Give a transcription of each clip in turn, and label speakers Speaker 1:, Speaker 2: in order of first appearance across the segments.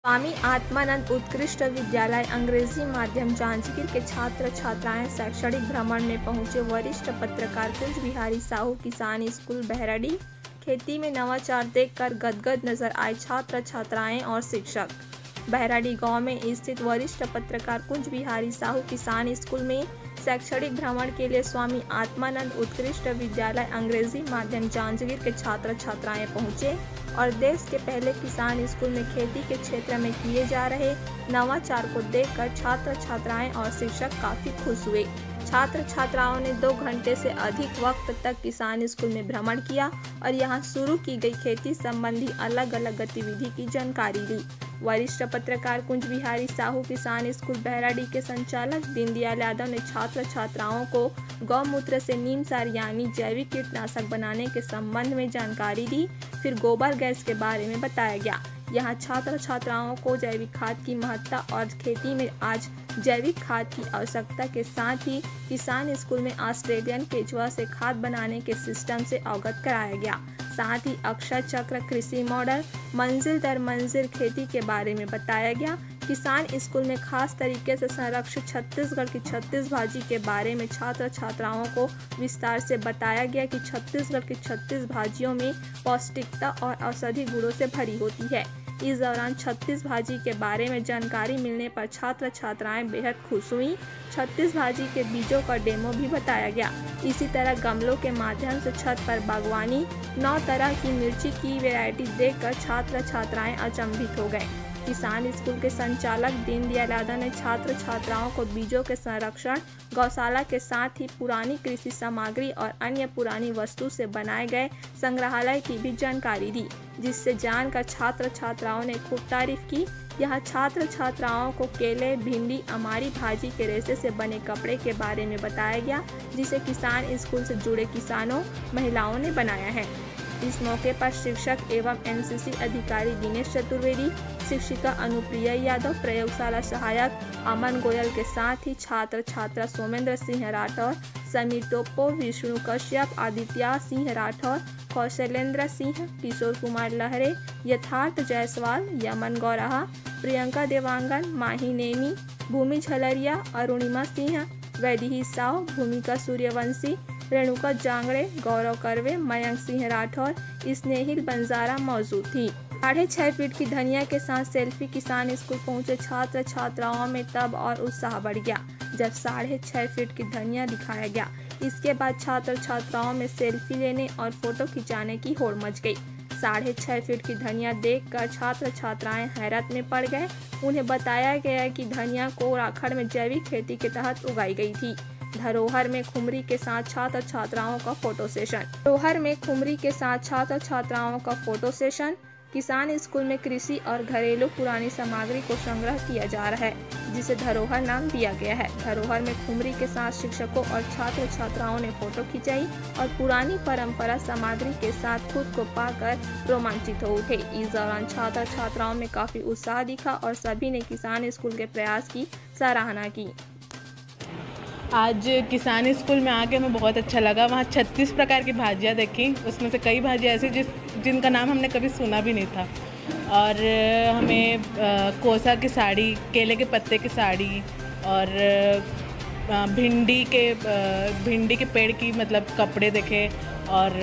Speaker 1: स्वामी आत्मानंद उत्कृष्ट विद्यालय अंग्रेजी माध्यम जांजगीर के छात्र छात्राएं शैक्षणिक भ्रमण में पहुंचे। वरिष्ठ पत्रकार कुंज बिहारी साहू किसान स्कूल बहराडी खेती में नवाचार देखकर गदगद नजर आए छात्र छात्राएं और शिक्षक। बहराडी गांव में स्थित वरिष्ठ पत्रकार कुंज बिहारी साहू किसान स्कूल में शैक्षणिक भ्रमण के लिए स्वामी आत्मानंद उत्कृष्ट विद्यालय अंग्रेजी माध्यम जांजगीर के छात्र छात्राएं पहुंचे और देश के पहले किसान स्कूल में खेती के क्षेत्र में किए जा रहे नवाचार को देखकर छात्र छात्राएं और शिक्षक काफी खुश हुए। छात्र छात्राओं ने 2 घंटे से अधिक वक्त तक किसान स्कूल में भ्रमण किया और यहां शुरू की गई खेती संबंधी अलग अलग गतिविधि की जानकारी ली। वरिष्ठ पत्रकार कुंज बिहारी साहू किसान स्कूल बहराडी के संचालक दीनदयाल यादव ने छात्र छात्राओं को गौमूत्र से नीम सार यानी जैविक कीटनाशक बनाने के संबंध में जानकारी दी। फिर गोबर गैस के बारे में बताया गया। यहाँ छात्र छात्राओं को जैविक खाद की महत्ता और खेती में आज जैविक खाद की आवश्यकता के साथ ही किसान स्कूल में ऑस्ट्रेलियन केचुआ से खाद बनाने के सिस्टम से अवगत कराया गया। साथ ही अक्षय चक्र कृषि मॉडल मंजिल दर मंजिल खेती के बारे में बताया गया। किसान स्कूल में खास तरीके से संरक्षित छत्तीसगढ़ की 36 भाजी के बारे में छात्र छात्राओं को विस्तार से बताया गया कि छत्तीसगढ़ की 36 भाजियों में पौष्टिकता और औषधि गुणों से भरी होती है। इस दौरान 36 भाजी के बारे में जानकारी मिलने पर छात्र छात्राएं बेहद खुश हुई। 36 भाजी के बीजों का डेमो भी बताया गया। इसी तरह गमलों के माध्यम से छत पर बागवानी 9 तरह की मिर्ची की वैरायटी देखकर छात्र छात्राएं अचंभित हो गए। किसान स्कूल के संचालक दीनदयाल यादव ने छात्र छात्राओं को बीजों के संरक्षण, गौशाला के साथ ही पुरानी कृषि सामग्री और अन्य पुरानी वस्तु से बनाए गए संग्रहालय की भी जानकारी दी, जिससे जानकर छात्र छात्राओं ने खूब तारीफ की। यहाँ छात्र छात्राओं को केले, भिंडी, अमारी भाजी के रेशे से बने कपड़े के बारे में बताया गया, जिसे किसान स्कूल से जुड़े किसानों महिलाओं ने बनाया है। इस मौके पर शिक्षक एवं एनसीसी अधिकारी दिनेश चतुर्वेदी, शिक्षिका अनुप्रिया यादव, प्रयोगशाला सहायक अमन गोयल के साथ ही छात्र छात्रा सोमेंद्र सिंह राठौर, समीर टोप्पो, विष्णु कश्यप, आदित्य सिंह राठौर, कौशलेंद्र सिंह, किशोर कुमार लहरे, यथार्थ जायसवाल, यमन गौराहा, प्रियंका देवांगन, माही नेमी, भूमि झलरिया, अरुणिमा सिंह, वैदेही साव, भूमिका सूर्यवंशी, रेणुका जांगड़े, गौरव करवे, मयंक सिंह राठौर, स्नेहिल बंजारा मौजूद थी। 6.5 फीट की धनिया के साथ सेल्फी किसान स्कूल पहुंचे छात्र छात्राओं में तब और उत्साह बढ़ गया जब 6.5 फीट की धनिया दिखाया गया। इसके बाद छात्र छात्राओं में सेल्फी लेने और फोटो खिंचाने की होड़ मच गई। 6.5 फीट की धनिया देखकर छात्र छात्राएं हैरत में पड़ गए। उन्हें बताया गया कि धनिया को राखड़ में जैविक खेती के तहत उगाई गई थी। धरोहर में खुमरी के साथ छात्र छात्राओं का फोटो सेशन। किसान स्कूल में कृषि और घरेलू पुरानी सामग्री को संग्रह किया जा रहा है, जिसे धरोहर नाम दिया गया है। धरोहर में खुमरी के साथ शिक्षकों और छात्र छात्राओं ने फोटो खिंचाई और पुरानी परंपरा सामग्री के साथ खुद को पाकर रोमांचित हो उठे। इस दौरान छात्र छात्राओं में काफी उत्साह दिखा और सभी ने किसान स्कूल के प्रयास की सराहना की।
Speaker 2: आज किसान स्कूल में आके हमें बहुत अच्छा लगा। वहाँ 36 प्रकार की भाजियाँ देखी, उसमें से कई भाजियाँ ऐसी जिनका नाम हमने कभी सुना भी नहीं था। और हमें कोसा की साड़ी, केले के पत्ते की साड़ी और भिंडी के पेड़ की मतलब कपड़े देखे और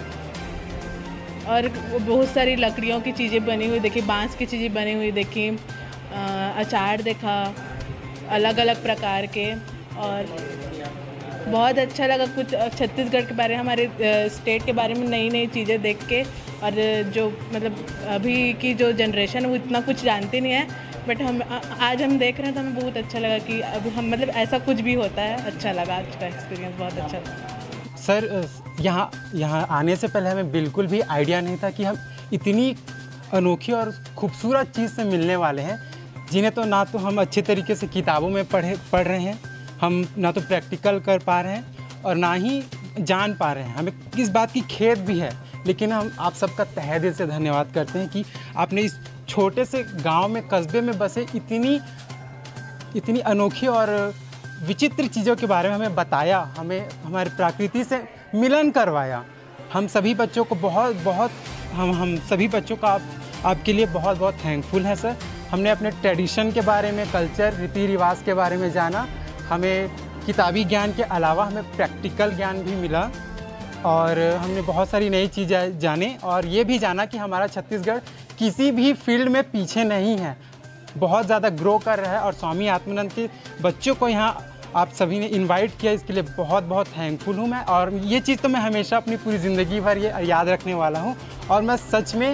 Speaker 2: बहुत सारी लकड़ियों की चीज़ें बनी हुई देखी, बांस की चीज़ें बनी हुई देखी, अचार देखा अलग अलग प्रकार के। और बहुत अच्छा लगा कुछ छत्तीसगढ़ के बारे में, हमारे स्टेट के बारे में नई नई चीज़ें देख के। और जो मतलब अभी की जो जनरेशन है वो इतना कुछ जानती नहीं है, बट आज हम देख रहे हैं तो हमें बहुत अच्छा लगा कि अभी हम मतलब ऐसा कुछ भी होता है। अच्छा लगा, आज का एक्सपीरियंस बहुत अच्छा लगा।
Speaker 3: सर यहाँ आने से पहले हमें बिल्कुल भी आइडिया नहीं था कि हम इतनी अनोखी और ख़ूबसूरत चीज़ से मिलने वाले हैं, जिन्हें तो ना तो हम अच्छे तरीके से किताबों में पढ़ रहे हैं, हम ना तो प्रैक्टिकल कर पा रहे हैं और ना ही जान पा रहे हैं। हमें किस बात की खेद भी है, लेकिन हम आप सबका तहे दिल से धन्यवाद करते हैं कि आपने इस छोटे से गांव में, कस्बे में बसे इतनी अनोखी और विचित्र चीज़ों के बारे में हमें बताया, हमें हमारे प्रकृति से मिलन करवाया। हम सभी बच्चों को हम सभी बच्चों का आपके लिए बहुत बहुत थैंकफुल है सर। हमने अपने ट्रेडिशन के बारे में, कल्चर, रीति रिवाज के बारे में जाना। हमें किताबी ज्ञान के अलावा हमें प्रैक्टिकल ज्ञान भी मिला और हमने बहुत सारी नई चीज़ें जाने और ये भी जाना कि हमारा छत्तीसगढ़ किसी भी फील्ड में पीछे नहीं है, बहुत ज़्यादा ग्रो कर रहा है। और स्वामी आत्मानंद के बच्चों को यहाँ आप सभी ने इनवाइट किया, इसके लिए बहुत बहुत थैंकफुल हूँ मैं। और ये चीज़ तो मैं हमेशा अपनी पूरी ज़िंदगी भर ये याद रखने वाला हूँ। और मैं सच में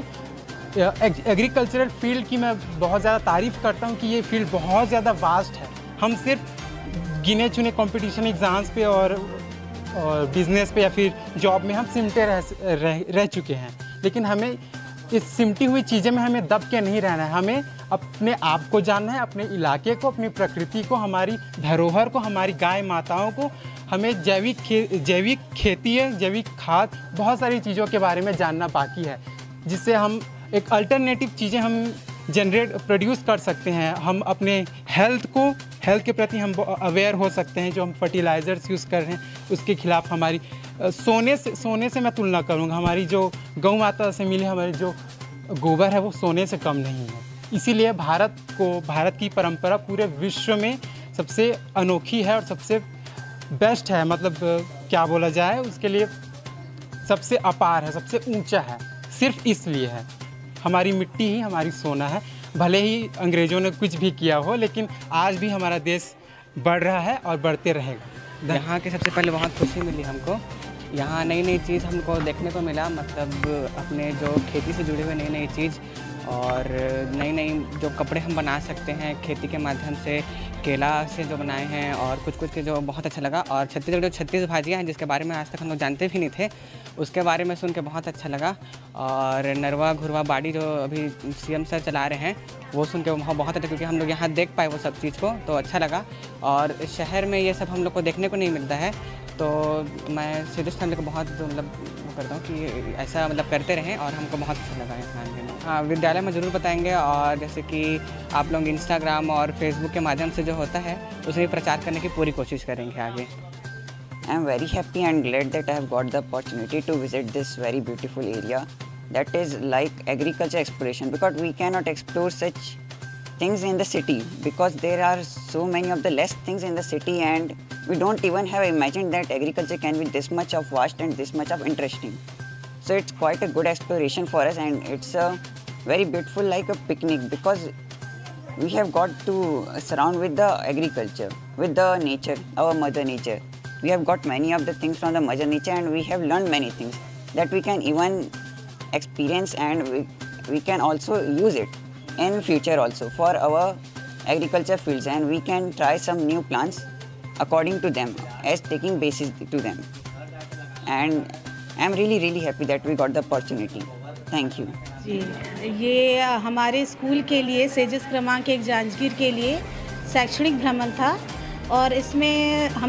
Speaker 3: एग्रीकल्चरल फील्ड की मैं बहुत ज़्यादा तारीफ़ करता हूँ कि ये फील्ड बहुत ज़्यादा वास्ट है। हम सिर्फ गिने चुने कंपटीशन एग्ज़ाम्स पे और बिज़नेस पे या फिर जॉब में हम सिमटे रह चुके हैं, लेकिन हमें इस सिमटी हुई चीज़ें में हमें दब के नहीं रहना है। हमें अपने आप को जानना है, अपने इलाके को, अपनी प्रकृति को, हमारी धरोहर को, हमारी गाय माताओं को। हमें जैविक खेती है, जैविक खाद, बहुत सारी चीज़ों के बारे में जानना बाकी है, जिससे हम एक अल्टरनेटिव चीज़ें हम प्रोड्यूस कर सकते हैं। हम अपने हेल्थ के प्रति हम अवेयर हो सकते हैं। जो हम फर्टिलाइज़र्स यूज़ कर रहे हैं उसके खिलाफ हमारी सोने से मैं तुलना करूँगा। हमारी जो गौ माता से मिली हमारी जो गोबर है वो सोने से कम नहीं है। इसीलिए भारत की परंपरा पूरे विश्व में सबसे अनोखी है और सबसे बेस्ट है। मतलब क्या बोला जाए, उसके लिए सबसे अपार है, सबसे ऊंचा है, सिर्फ इसलिए है। हमारी मिट्टी ही हमारी सोना है। भले ही अंग्रेज़ों ने कुछ भी किया हो, लेकिन आज भी हमारा देश बढ़ रहा है और बढ़ते रहेगा।
Speaker 4: यहाँ के सबसे पहले बहुत खुशी मिली हमको। यहाँ नई नई चीज़ हमको देखने को मिला, मतलब अपने जो खेती से जुड़े हुए नई नई चीज़ और नई नई जो कपड़े हम बना सकते हैं खेती के माध्यम से, केला से जो बनाए हैं और कुछ के जो बहुत अच्छा लगा। और छत्तीसगढ़ जो 36 भाजियाँ हैं जिसके बारे में आज तक हम लोग जानते भी नहीं थे, उसके बारे में सुन के बहुत अच्छा लगा। और नरवा घुरवा बाड़ी जो अभी सीएम सर चला रहे हैं वो सुन के बहुत अच्छा, क्योंकि हम लोग यहाँ देख पाए वो सब चीज़ को, तो अच्छा लगा। और शहर में ये सब हम लोग को देखने को नहीं मिलता है, तो मैं सीधे फैमिली को बहुत मतलब वो करता हूँ कि ऐसा मतलब करते रहें और हमको बहुत अच्छा लगा यहाँ आने में। हाँ, विद्यालय में ज़रूर बताएंगे। और जैसे कि आप लोग इंस्टाग्राम और फेसबुक के माध्यम से जो होता है उसे प्रचार करने की पूरी कोशिश करेंगे आगे।
Speaker 5: I am very happy and glad that I have got the opportunity to visit this very beautiful area that is like agriculture exploration, because we cannot explore such things in the city because there are so many of the less things in the city, and we don't even have imagined that agriculture can be this much of vast and this much of interesting. So it's quite a good exploration for us, and it's a very beautiful like a picnic, because we have got to surround with the agriculture, with the nature, our mother nature. We have got many of the things from the mother nature, and we have learned many things that we can even experience, and we can also use it in future also for our agriculture fields, and we can try some new plants according to them as taking basis to them. And I am really happy that we got the opportunity. Thank you.
Speaker 6: जी, ये हमारे school के लिए sages क्रमांक 1 जांजगीर के लिए शैक्षणिक भ्रमण था, और इसमें हम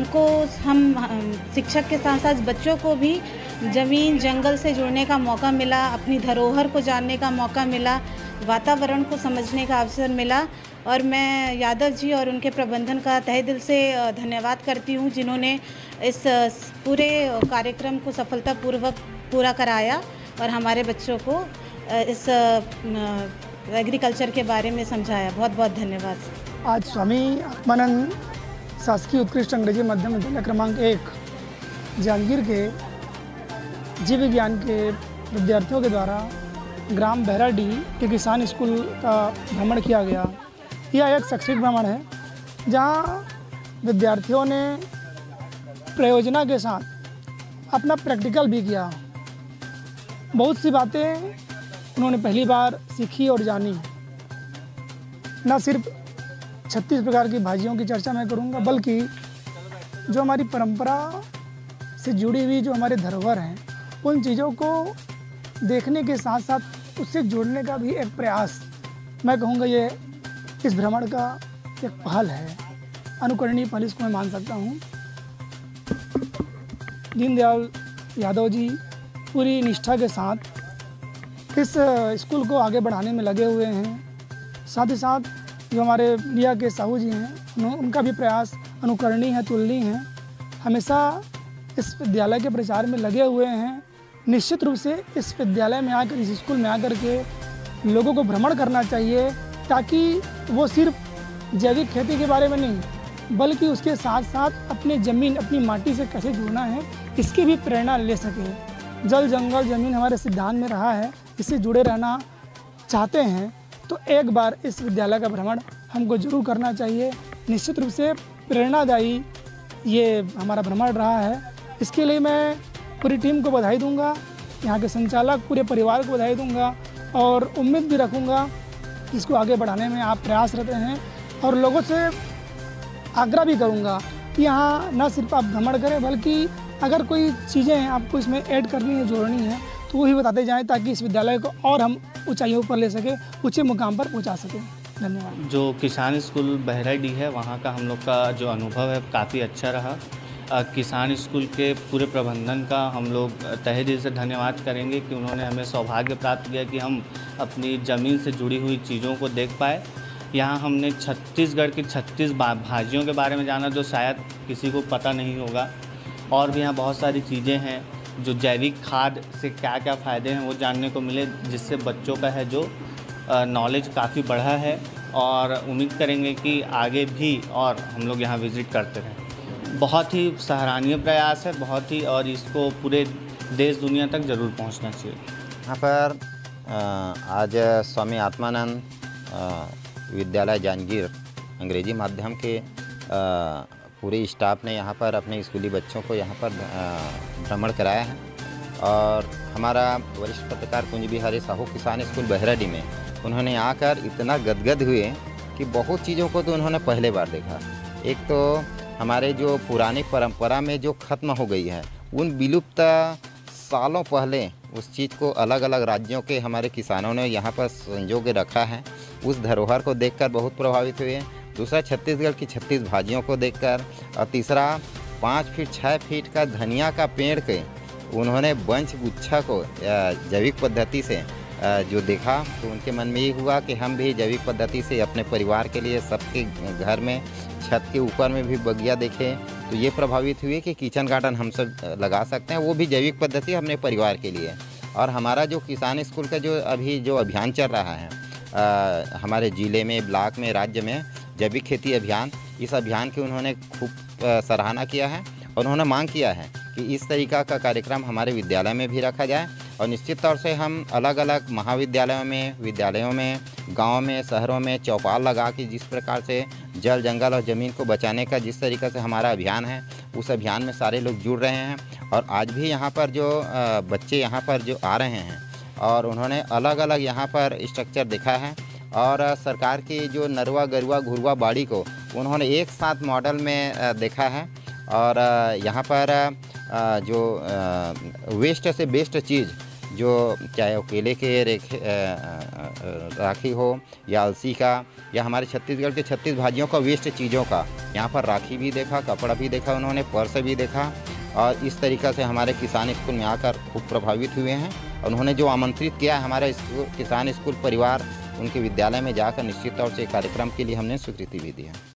Speaker 6: शिक्षक के साथ साथ बच्चों को भी ज़मीन जंगल से जुड़ने का मौका मिला, अपनी धरोहर को जानने का मौका मिला, वातावरण को समझने का अवसर मिला। और मैं यादव जी और उनके प्रबंधन का तहे दिल से धन्यवाद करती हूँ, जिन्होंने इस पूरे कार्यक्रम को सफलतापूर्वक पूरा कराया और हमारे बच्चों को इस एग्रीकल्चर के बारे में समझाया। बहुत बहुत धन्यवाद।
Speaker 7: आज स्वामी आत्मानंद शासकीय उत्कृष्ट अंग्रेजी माध्यम विद्यालय क्रमांक 1 जांजगीर के जीव विज्ञान के विद्यार्थियों के द्वारा ग्राम बहराडीह के किसान स्कूल का भ्रमण किया गया। यह एक शैक्षणिक भ्रमण है जहां विद्यार्थियों ने प्रयोजना के साथ अपना प्रैक्टिकल भी किया। बहुत सी बातें उन्होंने पहली बार सीखी और जानी। न सिर्फ 36 प्रकार की भाजियों की चर्चा मैं करूंगा, बल्कि जो हमारी परंपरा से जुड़ी हुई जो हमारे धरोहर हैं उन चीज़ों को देखने के साथ साथ उससे जुड़ने का भी एक प्रयास, मैं कहूँगा ये इस भ्रमण का एक पहल है, अनुकरणीय पहल इसको मैं मान सकता हूँ। दीनदयाल यादव जी पूरी निष्ठा के साथ इस स्कूल को आगे बढ़ाने में लगे हुए हैं। साथ ही साथ जो हमारे इंडिया के साहू जी हैं उनका भी प्रयास अनुकरणीय है, तुलनीय है। हमेशा इस विद्यालय के प्रचार में लगे हुए हैं। निश्चित रूप से इस विद्यालय में आकर, इस स्कूल में आकर के लोगों को भ्रमण करना चाहिए, ताकि वो सिर्फ जैविक खेती के बारे में नहीं बल्कि उसके साथ साथ अपने ज़मीन अपनी माटी से कैसे जुड़ना है इसकी भी प्रेरणा ले सके। जल जंगल ज़मीन हमारे सिद्धांत में रहा है, इससे जुड़े रहना चाहते हैं तो एक बार इस विद्यालय का भ्रमण हमको जरूर करना चाहिए। निश्चित रूप से प्रेरणादायी ये हमारा भ्रमण रहा है। इसके लिए मैं पूरी टीम को बधाई दूंगा, यहाँ के संचालक पूरे परिवार को बधाई दूंगा और उम्मीद भी रखूंगा कि इसको आगे बढ़ाने में आप प्रयासरत हैं और लोगों से आग्रह भी करूंगा कि यहाँ न सिर्फ आप भ्रमण करें बल्कि अगर कोई चीज़ें आपको इसमें ऐड करनी है, जोड़नी है तो वही बताते जाएं ताकि इस विद्यालय को और हम ऊंचाइयों पर ले सकें, ऊंचे मुकाम पर पहुंचा सकें। धन्यवाद।
Speaker 8: जो किसान स्कूल बहराडी है वहाँ का हम लोग का जो अनुभव है काफ़ी अच्छा रहा। किसान स्कूल के पूरे प्रबंधन का हम लोग तहे दिल से धन्यवाद करेंगे कि उन्होंने हमें सौभाग्य प्राप्त किया कि हम अपनी ज़मीन से जुड़ी हुई चीज़ों को देख पाए। यहाँ हमने छत्तीसगढ़ की 36 भाजियों के बारे में जाना जो शायद किसी को पता नहीं होगा, और भी यहाँ बहुत सारी चीज़ें हैं जो जैविक खाद से क्या क्या फ़ायदे हैं वो जानने को मिले, जिससे बच्चों का है जो नॉलेज काफ़ी बढ़ा है। और उम्मीद करेंगे कि आगे भी और हम लोग यहाँ विज़िट करते रहें। बहुत ही सराहनीय प्रयास है, बहुत ही, और इसको पूरे देश दुनिया तक ज़रूर पहुँचना चाहिए।
Speaker 9: यहाँ पर आज स्वामी आत्मानंद विद्यालय जांजगीर अंग्रेजी माध्यम के पूरे स्टाफ ने यहाँ पर अपने स्कूली बच्चों को यहाँ पर भ्रमण कराया है। और हमारा वरिष्ठ पत्रकार कुंज बिहारी साहू किसान स्कूल बहराडी में उन्होंने आकर इतना गदगद हुए कि बहुत चीज़ों को तो उन्होंने पहले बार देखा। एक तो हमारे जो पुरानी परंपरा में जो ख़त्म हो गई है, उन विलुप्त सालों पहले उस चीज़ को अलग अलग राज्यों के हमारे किसानों ने यहाँ पर संजो के रखा है। उस धरोहर को देखकर बहुत प्रभावित हुए। दूसरा, छत्तीसगढ़ की 36 भाजियों को देखकर, और तीसरा 5 फीट 6 फीट का धनिया का पेड़ के उन्होंने वंश गुच्छा को जैविक पद्धति से जो देखा तो उनके मन में ये हुआ कि हम भी जैविक पद्धति से अपने परिवार के लिए सबके घर में छत के ऊपर में भी बगिया देखें। तो ये प्रभावित हुए कि किचन गार्डन हम सब लगा सकते हैं, वो भी जैविक पद्धति अपने परिवार के लिए। और हमारा जो किसान स्कूल का जो अभी जो अभियान चल रहा है हमारे ज़िले में, ब्लॉक में, राज्य में जैविक खेती अभियान, इस अभियान की उन्होंने खूब सराहना किया है और उन्होंने मांग किया है कि इस तरीका का कार्यक्रम हमारे विद्यालय में भी रखा जाए। और निश्चित तौर से हम अलग अलग महाविद्यालयों में, विद्यालयों में, गाँव में, शहरों में चौपाल लगा के जिस प्रकार से जल जंगल और ज़मीन को बचाने का जिस तरीक़े से हमारा अभियान है, उस अभियान में सारे लोग जुड़ रहे हैं। और आज भी यहाँ पर जो बच्चे यहाँ पर जो आ रहे हैं और उन्होंने अलग अलग यहाँ पर स्ट्रक्चर देखा है और सरकार की जो नरवा गरुआ घुरुआ बाड़ी को उन्होंने एक साथ मॉडल में देखा है। और यहाँ पर जो वेस्ट से बेस्ट चीज़, जो चाहे वो केले के राखी हो या अलसी का, या हमारे छत्तीसगढ़ के 36 भाजियों का वेस्ट चीज़ों का, यहाँ पर राखी भी देखा, कपड़ा भी देखा, उन्होंने पर्स भी देखा। और इस तरीक़ा से हमारे किसान स्कूल में आकर खूब प्रभावित हुए हैं। और उन्होंने जो आमंत्रित किया हमारे किसान स्कूल परिवार, उनके विद्यालय में जाकर निश्चित तौर से कार्यक्रम के लिए हमने स्वीकृति भी दी है।